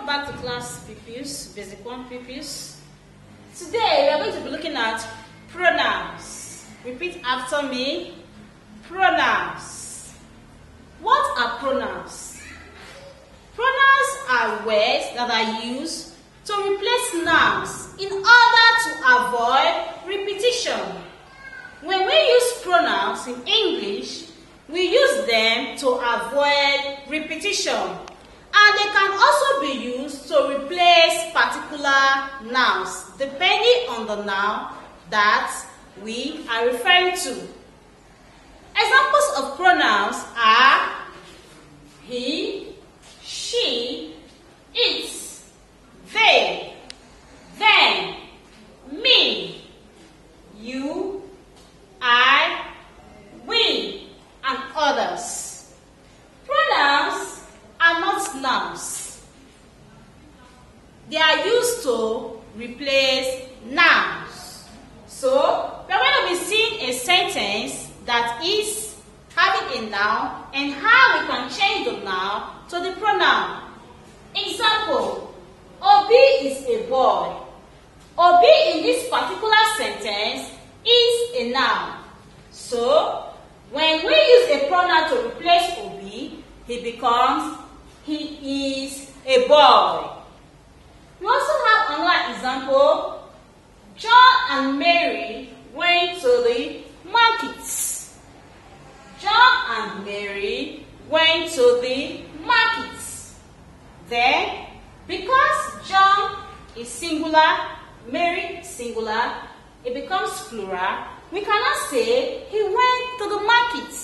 Welcome back to class pupils, basic 1 pupils. Today we are going to be looking at pronouns. Repeat after me. Pronouns. What are pronouns? Pronouns are words that are used to replace nouns in order to avoid repetition. When we use pronouns in English, we use them to avoid repetition. And they can also be used to replace particular nouns, depending on the noun that we are referring to. Examples of pronouns are he, she, it, they, them, me, you, I, we, and others. Pronouns are not nouns. They are used to replace nouns. So, we are going to be seeing a sentence that is having a noun and how we can change the noun to the pronoun. Example, Obi is a boy. Obi in this particular sentence is a noun. So, when we use a pronoun to replace Obi, he becomes he is a boy. We also have another example. John and Mary went to the market. John and Mary went to the market. Then, because John is singular, Mary is singular, it becomes plural. We cannot say he went to the market.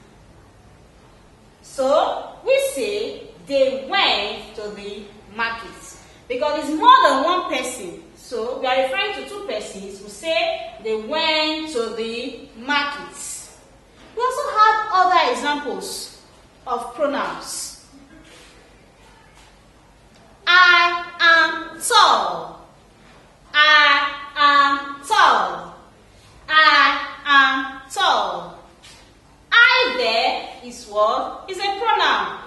So, we say they went to the market because it's more than one person. So we are referring to two persons. We say they went to the market. We also have other examples of pronouns. I am tall. I am tall. I am tall. I there is what? Is a pronoun.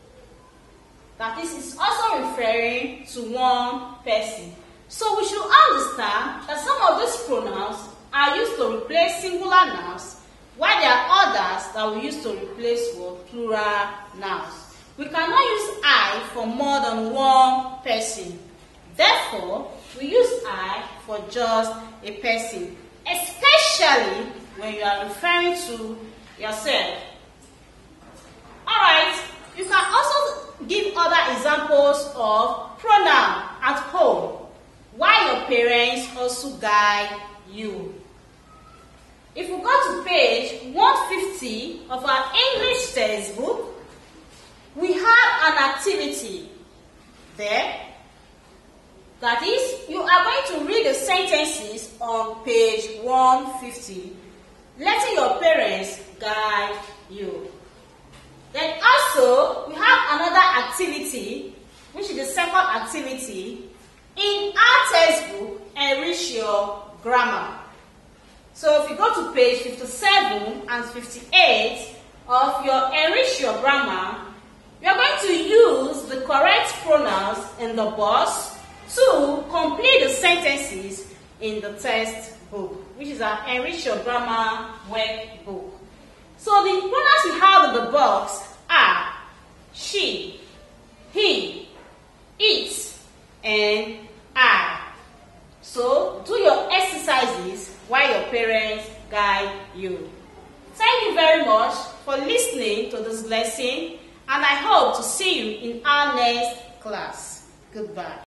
That is also referring to one person. So we should understand that some of these pronouns are used to replace singular nouns, while there are others that we use to replace what? Plural nouns. We cannot use I for more than one person. Therefore, we use I for just a person, especially when you are referring to yourself. Alright, you can also give other examples of pronoun at home, while your parents also guide you. If we go to page 150 of our English textbook, we have an activity there. That is, you are going to read the sentences on page 150, letting your parents guide you. Then also, we have another activity, which is the second activity, in our textbook, Enrich Your Grammar. So if you go to page 57 and 58 of your Enrich Your Grammar, you are going to use the correct pronouns in the box to complete the sentences in the textbook, which is our Enrich Your Grammar workbook. So the pronouns we have in the box are she, he, it, and I. So do your exercises while your parents guide you. Thank you very much for listening to this lesson, and I hope to see you in our next class. Goodbye.